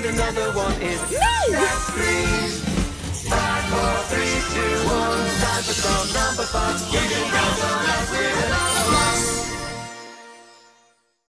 and another one is that's 3. 5, 4, 3, 2, 1. Time for some number fun.